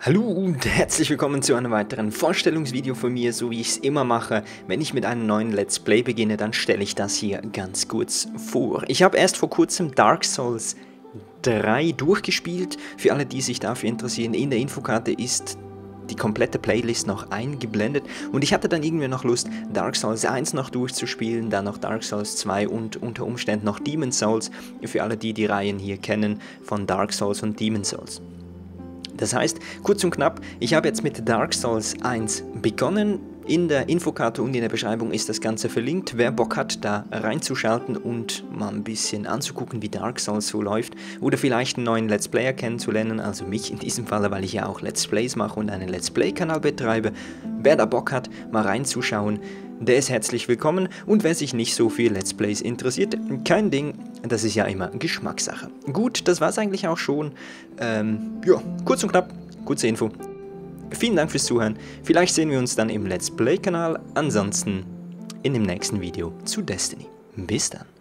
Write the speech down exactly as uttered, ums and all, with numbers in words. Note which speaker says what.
Speaker 1: Hallo und herzlich willkommen zu einem weiteren Vorstellungsvideo von mir, so wie ich es immer mache. Wenn ich mit einem neuen Let's Play beginne, dann stelle ich das hier ganz kurz vor. Ich habe erst vor kurzem Dark Souls drei durchgespielt. Für alle, die sich dafür interessieren, in der Infokarte ist die komplette Playlist noch eingeblendet. Und ich hatte dann irgendwie noch Lust, Dark Souls eins noch durchzuspielen, dann noch Dark Souls zwei und unter Umständen noch Demon's Souls. Für alle, die die Reihen hier kennen, von Dark Souls und Demon's Souls. Das heißt, kurz und knapp, ich habe jetzt mit Dark Souls eins begonnen. In der Infokarte und in der Beschreibung ist das Ganze verlinkt. Wer Bock hat, da reinzuschalten und mal ein bisschen anzugucken, wie Dark Souls so läuft. Oder vielleicht einen neuen Let's Player kennenzulernen, also mich in diesem Fall, weil ich ja auch Let's Plays mache und einen Let's Play-Kanal betreibe. Wer da Bock hat, mal reinzuschauen, der ist herzlich willkommen. Und wer sich nicht so für Let's Plays interessiert, kein Ding, das ist ja immer Geschmackssache. Gut, das war's eigentlich auch schon. Ähm, ja, kurz und knapp, kurze Info. Vielen Dank fürs Zuhören. Vielleicht sehen wir uns dann im Let's Play-Kanal. Ansonsten in dem nächsten Video zu Destiny. Bis dann.